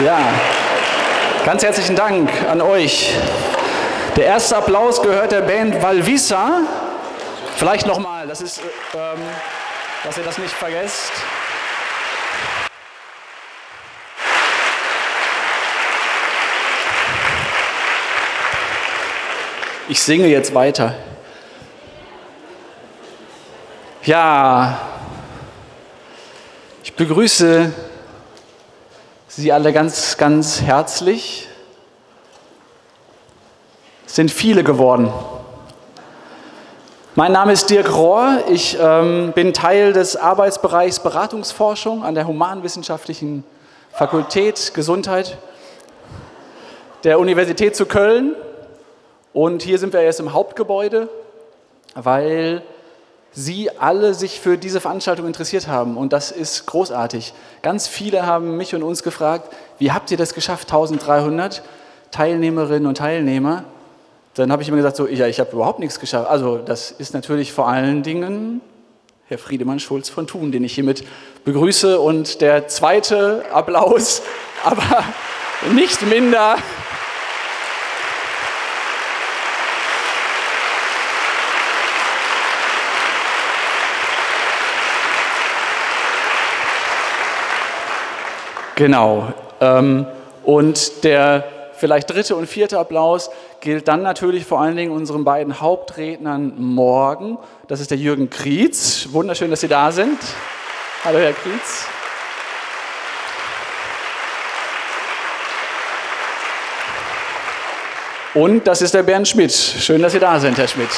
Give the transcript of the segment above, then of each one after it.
Ja, ganz herzlichen Dank an euch. Der erste Applaus gehört der Band Valvisa. Vielleicht nochmal, das ist, dass ihr das nicht vergesst. Ich singe jetzt weiter. Ja, ich begrüße Sie alle ganz, ganz herzlich. Es sind viele geworden. Mein Name ist Dirk Rohr. Ich bin Teil des Arbeitsbereichs Beratungsforschung an der Humanwissenschaftlichen Fakultät Gesundheit der Universität zu Köln. Und hier sind wir jetzt im Hauptgebäude, weil Sie alle sich für diese Veranstaltung interessiert haben. Und das ist großartig. Ganz viele haben mich und uns gefragt, wie habt ihr das geschafft, 1300 Teilnehmerinnen und Teilnehmer? Dann habe ich immer gesagt, so, ja, ich habe überhaupt nichts geschafft. Also das ist natürlich vor allen Dingen Herr Friedemann Schulz von Thun, den ich hiermit begrüße. Und der zweite Applaus, aber nicht minder. Genau. Und der vielleicht dritte und vierte Applaus gilt dann natürlich vor allen Dingen unseren beiden Hauptrednern morgen. Das ist der Jürgen Krietz. Wunderschön, dass Sie da sind. Hallo, Herr Krietz. Und das ist der Bernd Schmidt. Schön, dass Sie da sind, Herr Schmidt.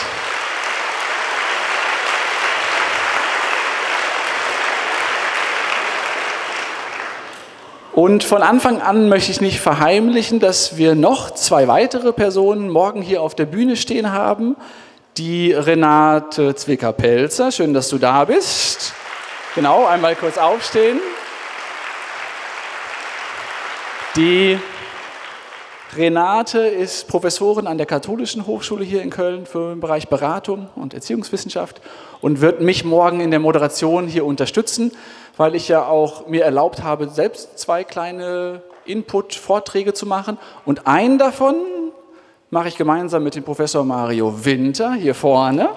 Und von Anfang an möchte ich nicht verheimlichen, dass wir noch zwei weitere Personen morgen hier auf der Bühne stehen haben. Die Renate Zwicker-Pelzer, schön, dass du da bist. Genau, einmal kurz aufstehen. Die Renate ist Professorin an der Katholischen Hochschule hier in Köln für den Bereich Beratung und Erziehungswissenschaft und wird mich morgen in der Moderation hier unterstützen, weil ich ja auch mir erlaubt habe, selbst zwei kleine Input-Vorträge zu machen. Und einen davon mache ich gemeinsam mit dem Professor Mario Winter hier vorne.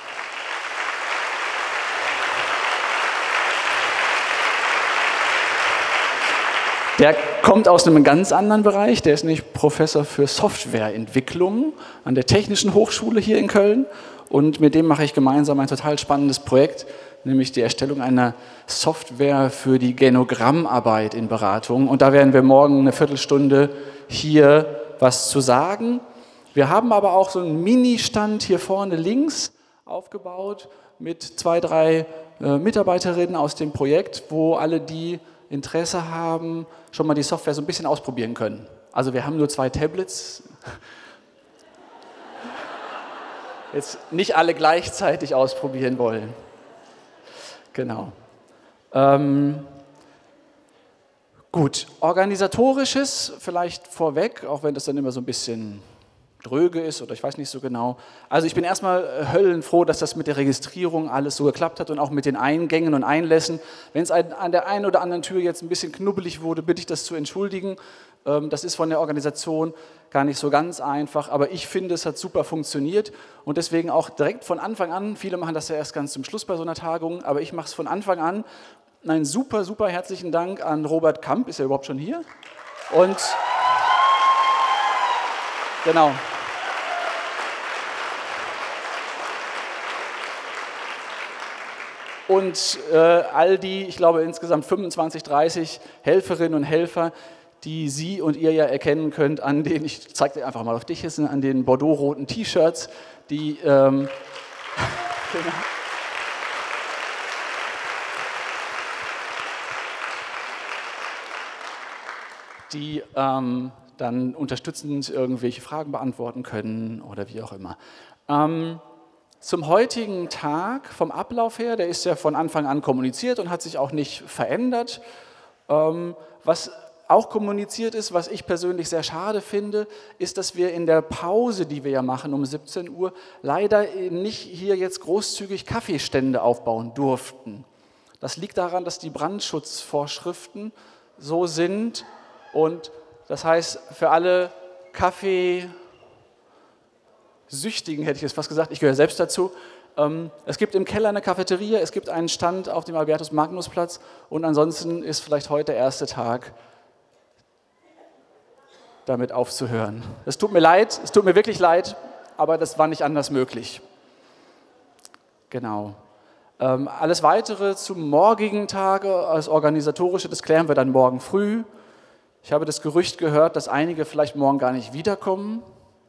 Der kommt aus einem ganz anderen Bereich, der ist nämlich Professor für Softwareentwicklung an der Technischen Hochschule hier in Köln und mit dem mache ich gemeinsam ein total spannendes Projekt, nämlich die Erstellung einer Software für die Genogrammarbeit in Beratung und da werden wir morgen eine Viertelstunde hier was zu sagen. Wir haben aber auch so einen Mini-Stand hier vorne links aufgebaut mit 2, 3 Mitarbeiterinnen aus dem Projekt, wo alle die Interesse haben, schon mal die Software so ein bisschen ausprobieren können. Also wir haben nur 2 Tablets. Jetzt nicht alle gleichzeitig ausprobieren wollen. Genau. Gut, organisatorisches vielleicht vorweg, auch wenn das dann immer so ein bisschen dröge ist oder ich weiß nicht so genau. Also ich bin erstmal höllenfroh, dass das mit der Registrierung alles so geklappt hat und auch mit den Eingängen und Einlässen. Wenn es an der einen oder anderen Tür jetzt ein bisschen knubbelig wurde, bitte ich das zu entschuldigen. Das ist von der Organisation gar nicht so ganz einfach, aber ich finde, es hat super funktioniert und deswegen auch direkt von Anfang an, viele machen das ja erst ganz zum Schluss bei so einer Tagung, aber ich mache es von Anfang an. Einen super, super herzlichen Dank an Robert Kamp, ist er überhaupt schon hier? Und genau. Und all die, ich glaube insgesamt 25, 30 Helferinnen und Helfer, die Sie und ihr ja erkennen könnt an den, ich zeige dir einfach mal auf dich, an den bordeaux-roten T-Shirts, die genau. Die dann unterstützend irgendwelche Fragen beantworten können oder wie auch immer. Zum heutigen Tag, vom Ablauf her, der ist ja von Anfang an kommuniziert und hat sich auch nicht verändert. Was auch kommuniziert ist, was ich persönlich sehr schade finde, ist, dass wir in der Pause, die wir ja machen um 17 Uhr, leider nicht hier jetzt großzügig Kaffeestände aufbauen durften. Das liegt daran, dass die Brandschutzvorschriften so sind, Und das heißt, für alle Kaffeesüchtigen, hätte ich jetzt fast gesagt, ich gehöre selbst dazu, es gibt im Keller eine Cafeteria, es gibt einen Stand auf dem Albertus-Magnus-Platz und ansonsten ist vielleicht heute der erste Tag, damit aufzuhören. Es tut mir leid, es tut mir wirklich leid, aber das war nicht anders möglich. Genau. Alles Weitere zum morgigen Tag, das Organisatorische, das klären wir dann morgen früh. Ich habe das Gerücht gehört, dass einige vielleicht morgen gar nicht wiederkommen.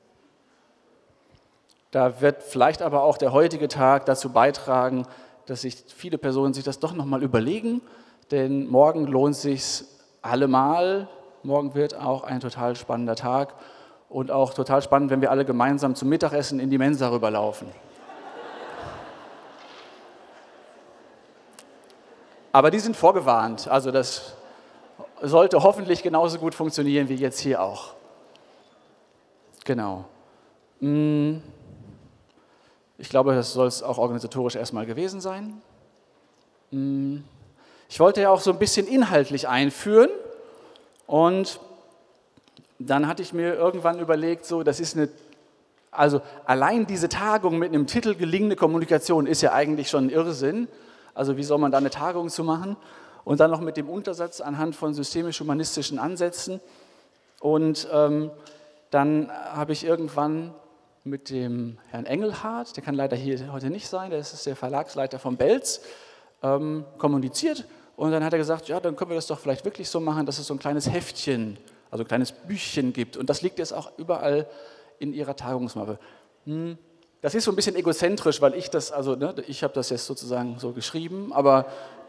Da wird vielleicht aber auch der heutige Tag dazu beitragen, dass sich viele Personen sich das doch nochmal überlegen, denn morgen lohnt es sich allemal. Morgen wird auch ein total spannender Tag und auch total spannend, wenn wir alle gemeinsam zum Mittagessen in die Mensa rüberlaufen. Aber die sind vorgewarnt, also das sollte hoffentlich genauso gut funktionieren wie jetzt hier auch. Genau. Ich glaube, das soll es auch organisatorisch erstmal gewesen sein. Ich wollte ja auch so ein bisschen inhaltlich einführen und dann hatte ich mir irgendwann überlegt, so, also allein diese Tagung mit einem Titel gelingende Kommunikation ist ja eigentlich schon ein Irrsinn. Also wie soll man da eine Tagung zu machen? Und dann noch mit dem Untersatz anhand von systemisch-humanistischen Ansätzen. Und dann habe ich irgendwann mit dem Herrn Engelhardt, der kann leider hier heute nicht sein, der ist der Verlagsleiter von Belz, kommuniziert. Und dann hat er gesagt, ja, dann können wir das doch vielleicht wirklich so machen, dass es so ein kleines Heftchen, also ein kleines Büchchen gibt. Und das liegt jetzt auch überall in Ihrer Tagungsmappe. Das ist so ein bisschen egozentrisch, weil ich das, also ich habe das jetzt sozusagen so geschrieben, aber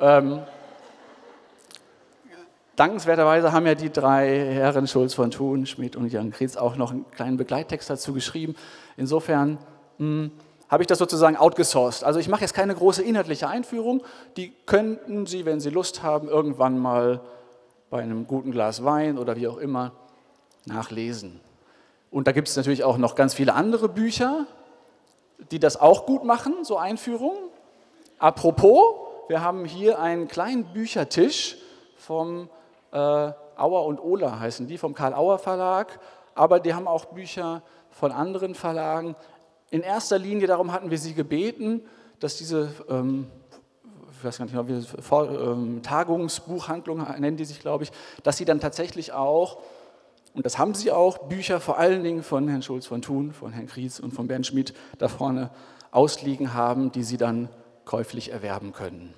dankenswerterweise haben ja die drei Herren Schulz von Thun, Schmidt und Jan Krietz auch noch einen kleinen Begleittext dazu geschrieben. Insofern habe ich das sozusagen outgesourced. Also ich mache jetzt keine große inhaltliche Einführung, die könnten Sie, wenn Sie Lust haben, irgendwann mal bei einem guten Glas Wein oder wie auch immer nachlesen. Und da gibt es natürlich auch noch ganz viele andere Bücher, die das auch gut machen, so Einführungen. Apropos, wir haben hier einen kleinen Büchertisch vom Auer und Ohler heißen die, vom Karl-Auer Verlag, aber die haben auch Bücher von anderen Verlagen. In erster Linie, darum hatten wir sie gebeten, dass diese, ich weiß gar nicht mehr, Tagungsbuchhandlung nennen die sich, glaube ich, dass sie dann tatsächlich auch, und das haben sie auch, Bücher vor allen Dingen von Herrn Schulz von Thun, von Herrn Krietz und von Bernd Schmidt da vorne ausliegen haben, die sie dann käuflich erwerben können.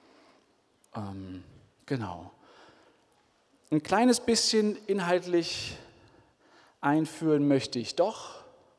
Genau. Ein kleines bisschen inhaltlich einführen möchte ich doch.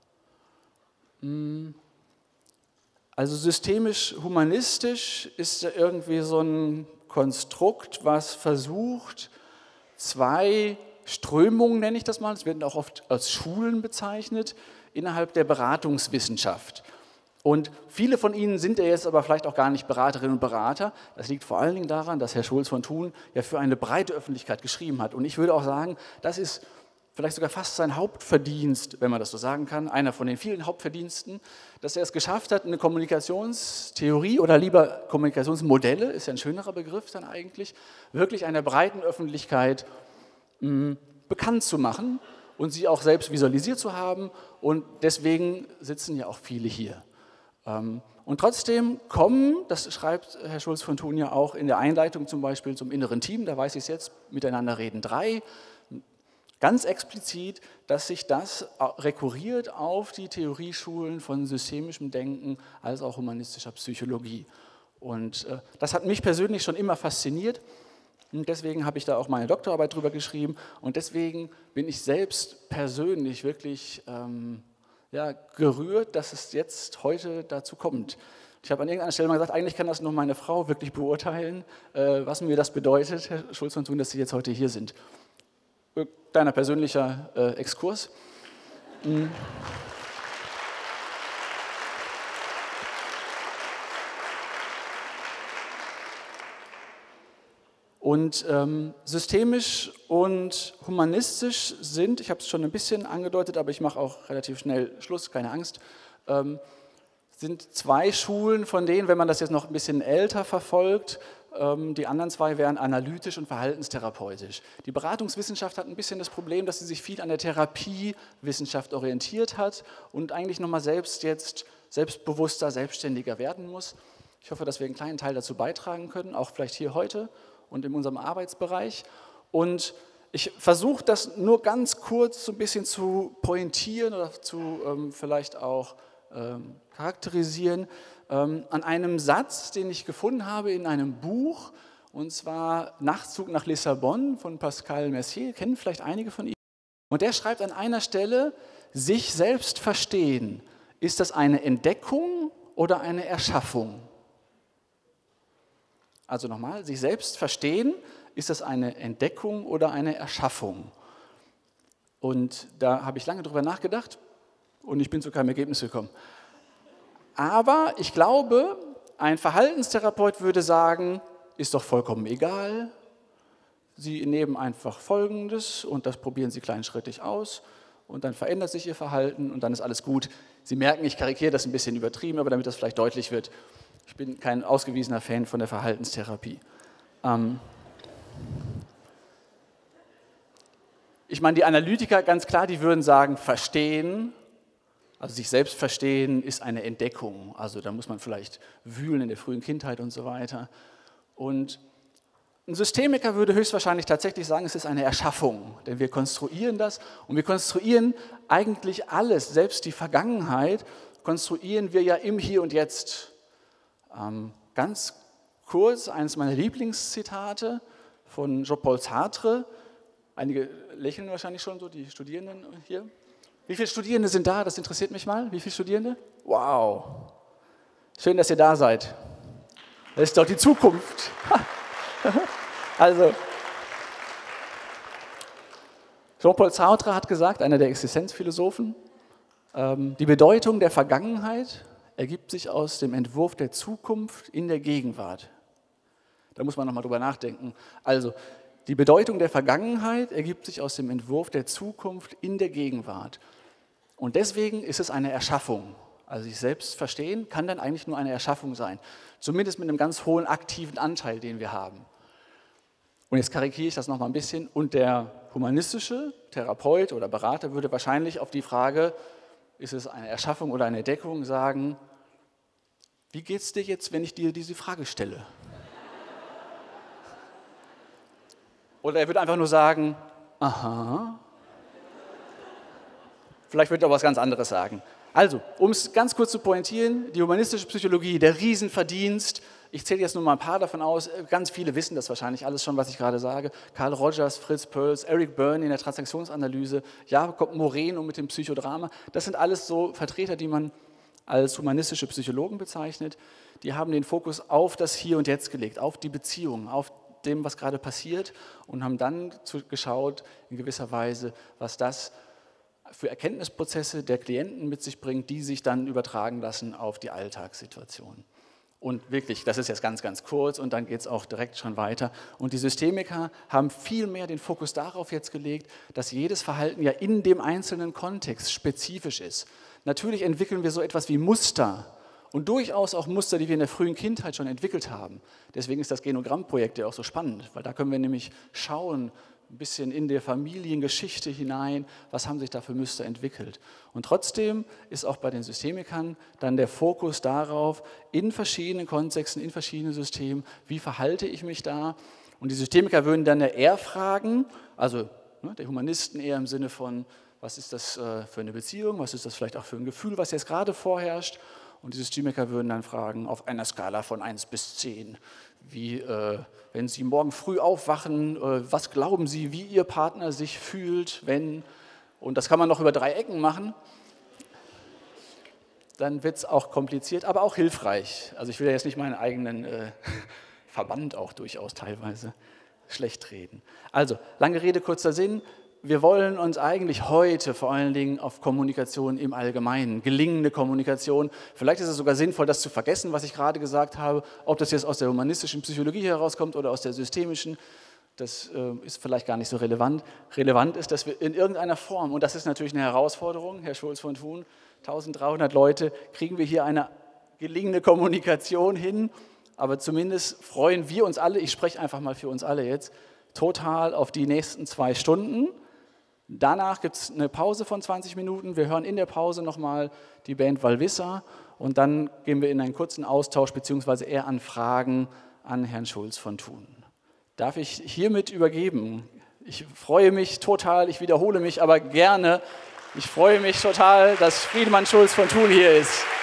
Also systemisch-humanistisch ist ja irgendwie so ein Konstrukt, was versucht, zwei Strömungen, nenne ich das mal, es werden auch oft als Schulen bezeichnet, innerhalb der Beratungswissenschaft. Und viele von Ihnen sind ja jetzt aber vielleicht auch gar nicht Beraterinnen und Berater. Das liegt vor allen Dingen daran, dass Herr Schulz von Thun ja für eine breite Öffentlichkeit geschrieben hat. Und ich würde auch sagen, das ist vielleicht sogar fast sein Hauptverdienst, wenn man das so sagen kann, einer von den vielen Hauptverdiensten, dass er es geschafft hat, eine Kommunikationstheorie oder lieber Kommunikationsmodelle, ist ja ein schönerer Begriff dann eigentlich, wirklich einer breiten Öffentlichkeit bekannt zu machen und sie auch selbst visualisiert zu haben. Und deswegen sitzen ja auch viele hier. Und trotzdem kommen, das schreibt Herr Schulz von Thun ja auch in der Einleitung zum Beispiel zum inneren Team, da weiß ich es jetzt, miteinander reden 3, ganz explizit, dass sich das rekurriert auf die Theorieschulen von systemischem Denken als auch humanistischer Psychologie. Und das hat mich persönlich schon immer fasziniert und deswegen habe ich da auch meine Doktorarbeit drüber geschrieben und deswegen bin ich selbst persönlich wirklich gerührt, dass es jetzt heute dazu kommt. Ich habe an irgendeiner Stelle mal gesagt, eigentlich kann das nur meine Frau wirklich beurteilen, was mir das bedeutet, Herr Schulz von Thun, dass Sie jetzt heute hier sind. Kleiner persönlicher Exkurs. Und systemisch und humanistisch sind, ich habe es schon ein bisschen angedeutet, aber ich mache auch relativ schnell Schluss, keine Angst, sind zwei Schulen, von denen, wenn man das jetzt noch ein bisschen älter verfolgt, Die anderen zwei wären analytisch und verhaltenstherapeutisch. Die Beratungswissenschaft hat ein bisschen das Problem, dass sie sich viel an der Therapiewissenschaft orientiert hat und eigentlich nochmal selbstbewusster, selbstständiger werden muss. Ich hoffe, dass wir einen kleinen Teil dazu beitragen können, auch vielleicht hier heute und in unserem Arbeitsbereich. Und ich versuche das nur ganz kurz so ein bisschen zu pointieren oder zu vielleicht auch charakterisieren an einem Satz, den ich gefunden habe in einem Buch, und zwar Nachtzug nach Lissabon von Pascal Mercier, kennen vielleicht einige von Ihnen. Und der schreibt an einer Stelle, sich selbst verstehen, ist das eine Entdeckung oder eine Erschaffung? Also nochmal, sich selbst verstehen, ist das eine Entdeckung oder eine Erschaffung? Und da habe ich lange drüber nachgedacht und ich bin zu keinem Ergebnis gekommen. Aber ich glaube, ein Verhaltenstherapeut würde sagen, ist doch vollkommen egal. Sie nehmen einfach Folgendes und das probieren Sie kleinschrittig aus und dann verändert sich Ihr Verhalten und dann ist alles gut. Sie merken, ich karikiere das ein bisschen übertrieben, aber damit das vielleicht deutlich wird, ich bin kein ausgewiesener Fan von der Verhaltenstherapie. Ich meine, die Analytiker, ganz klar, die würden sagen, verstehen. Also sich selbst verstehen ist eine Entdeckung, also da muss man vielleicht wühlen in der frühen Kindheit und so weiter. Und ein Systemiker würde höchstwahrscheinlich tatsächlich sagen, es ist eine Erschaffung, denn wir konstruieren das und wir konstruieren eigentlich alles, selbst die Vergangenheit, konstruieren wir ja im Hier und Jetzt. Ganz kurz, eines meiner Lieblingszitate von Jean-Paul Sartre, einige lächeln wahrscheinlich schon so, die Studierenden hier. Wie viele Studierende sind da? Das interessiert mich mal. Wie viele Studierende? Wow. Schön, dass ihr da seid. Das ist doch die Zukunft. Also, Jean-Paul Sartre hat gesagt, einer der Existenzphilosophen, die Bedeutung der Vergangenheit ergibt sich aus dem Entwurf der Zukunft in der Gegenwart. Da muss man nochmal drüber nachdenken. Also, die Bedeutung der Vergangenheit ergibt sich aus dem Entwurf der Zukunft in der Gegenwart. Und deswegen ist es eine Erschaffung. Also sich selbst verstehen kann dann eigentlich nur eine Erschaffung sein. Zumindest mit einem ganz hohen aktiven Anteil, den wir haben. Und jetzt karikiere ich das nochmal ein bisschen. Und der humanistische Therapeut oder Berater würde wahrscheinlich auf die Frage, ist es eine Erschaffung oder eine Entdeckung, sagen, wie geht es dir jetzt, wenn ich dir diese Frage stelle? Oder er würde einfach nur sagen, aha. Vielleicht wird er auch was ganz anderes sagen. Also, um es ganz kurz zu pointieren, die humanistische Psychologie, der Riesenverdienst, ich zähle jetzt nur mal ein paar davon aus, ganz viele wissen das wahrscheinlich alles schon, was ich gerade sage, Carl Rogers, Fritz Perls, Eric Berne in der Transaktionsanalyse, Jakob Moreno mit dem Psychodrama, das sind alles so Vertreter, die man als humanistische Psychologen bezeichnet, die haben den Fokus auf das Hier und Jetzt gelegt, auf die Beziehung, auf dem, was gerade passiert und haben dann geschaut, in gewisser Weise, was das für Erkenntnisprozesse der Klienten mit sich bringt, die sich dann übertragen lassen auf die Alltagssituation. Und wirklich, das ist jetzt ganz, ganz kurz und dann geht es auch direkt schon weiter. Und die Systemiker haben viel mehr den Fokus darauf jetzt gelegt, dass jedes Verhalten ja in dem einzelnen Kontext spezifisch ist. Natürlich entwickeln wir so etwas wie Muster und durchaus auch Muster, die wir in der frühen Kindheit schon entwickelt haben. Deswegen ist das Genogrammprojekt ja auch so spannend, weil da können wir nämlich schauen, ein bisschen in der Familiengeschichte hinein, was haben sich da für Muster entwickelt. Und trotzdem ist auch bei den Systemikern dann der Fokus darauf, in verschiedenen Kontexten, in verschiedenen Systemen, wie verhalte ich mich da? Und die Systemiker würden dann ja eher fragen, also der Humanisten eher im Sinne von, was ist das für eine Beziehung, was ist das vielleicht auch für ein Gefühl, was jetzt gerade vorherrscht? Und die Systemiker würden dann fragen, auf einer Skala von 1 bis 10, wie, wenn Sie morgen früh aufwachen, was glauben Sie, wie Ihr Partner sich fühlt, wenn, und das kann man noch über 3 Ecken machen, dann wird es auch kompliziert, aber auch hilfreich. Also ich will ja jetzt nicht meinen eigenen Verband auch durchaus teilweise schlecht reden. Also, lange Rede, kurzer Sinn. Wir wollen uns eigentlich heute vor allen Dingen auf Kommunikation im Allgemeinen, gelingende Kommunikation, vielleicht ist es sogar sinnvoll, das zu vergessen, was ich gerade gesagt habe, ob das jetzt aus der humanistischen Psychologie herauskommt oder aus der systemischen, das ist vielleicht gar nicht so relevant. Relevant ist, dass wir in irgendeiner Form, und das ist natürlich eine Herausforderung, Herr Schulz von Thun, 1300 Leute, kriegen wir hier eine gelingende Kommunikation hin, aber zumindest freuen wir uns alle, ich spreche einfach mal für uns alle jetzt, total auf die nächsten 2 Stunden. Danach gibt es eine Pause von 20 Minuten. Wir hören in der Pause nochmal die Band Valvissa und dann gehen wir in einen kurzen Austausch beziehungsweise eher an Fragen an Herrn Schulz von Thun. Darf ich hiermit übergeben? Ich freue mich total, ich wiederhole mich aber gerne. Ich freue mich total, dass Friedemann Schulz von Thun hier ist.